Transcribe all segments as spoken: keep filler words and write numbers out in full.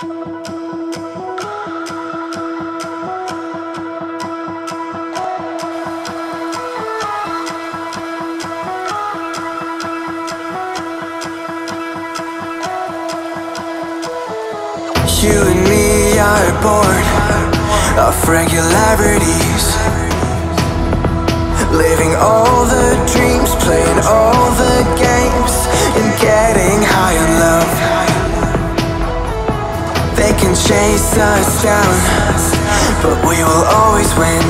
You and me are born of regularities, living all the dreams, playing all the games, and getting high on love. They can chase us down, but we will always win.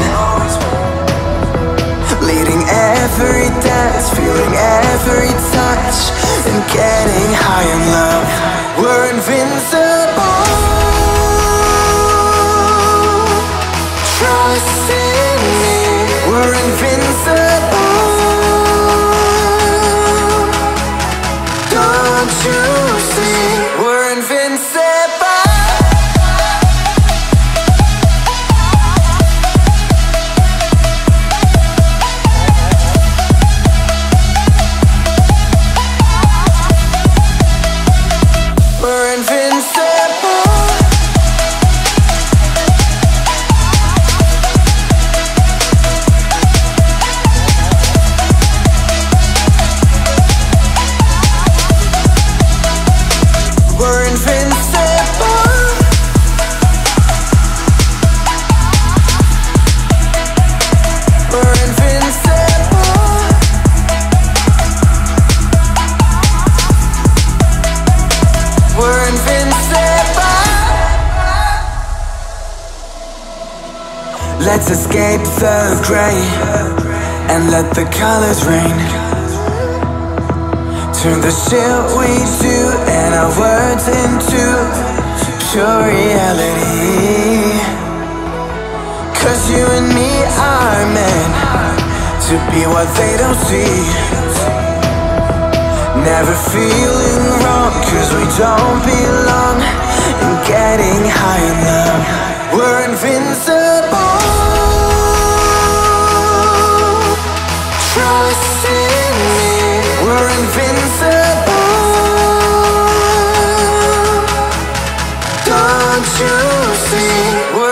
Leading every dance, feeling every touch, and getting high on love. We're invincible. Trust in me. We're invincible. Don't you see? We're invincible. We're invincible. We're invincible. We're invincible. We're invincible. Let's escape the gray and let the colors rain. Turn the shit we do and our words into pure reality. Cause you and me are meant to be what they don't see. Never feeling wrong, cause we don't belong. And getting high in love. We're invincible. Trust in me. We're invincible. Don't you see?